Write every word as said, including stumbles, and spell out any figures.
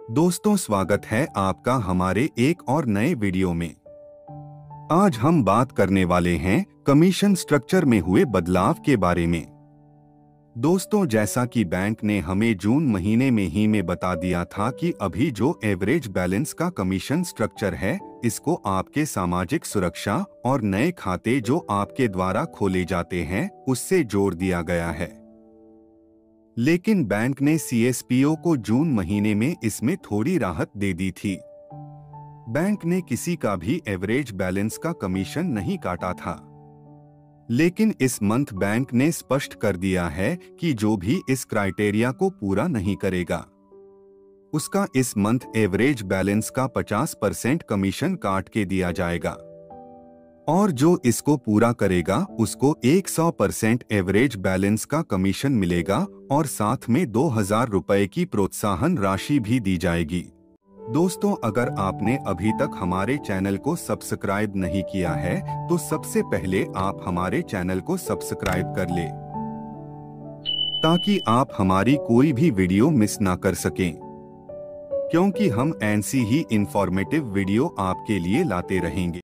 दोस्तों, स्वागत है आपका हमारे एक और नए वीडियो में। आज हम बात करने वाले हैं कमीशन स्ट्रक्चर में हुए बदलाव के बारे में। दोस्तों, जैसा कि बैंक ने हमें जून महीने में ही में बता दिया था कि अभी जो एवरेज बैलेंस का कमीशन स्ट्रक्चर है, इसको आपके सामाजिक सुरक्षा और नए खाते जो आपके द्वारा खोले जाते हैं उससे जोड़ दिया गया है। लेकिन बैंक ने सी एस पी ओ को जून महीने में इसमें थोड़ी राहत दे दी थी। बैंक ने किसी का भी एवरेज बैलेंस का कमीशन नहीं काटा था, लेकिन इस मंथ बैंक ने स्पष्ट कर दिया है कि जो भी इस क्राइटेरिया को पूरा नहीं करेगा, उसका इस मंथ एवरेज बैलेंस का पचास परसेंट कमीशन काट के दिया जाएगा, और जो इसको पूरा करेगा उसको सौ परसेंट एवरेज बैलेंस का कमीशन मिलेगा और साथ में दो हजार रुपए की प्रोत्साहन राशि भी दी जाएगी। दोस्तों, अगर आपने अभी तक हमारे चैनल को सब्सक्राइब नहीं किया है तो सबसे पहले आप हमारे चैनल को सब्सक्राइब कर ले, ताकि आप हमारी कोई भी वीडियो मिस ना कर सकें, क्योंकि हम ऐसी ही इंफॉर्मेटिव वीडियो आपके लिए लाते रहेंगे।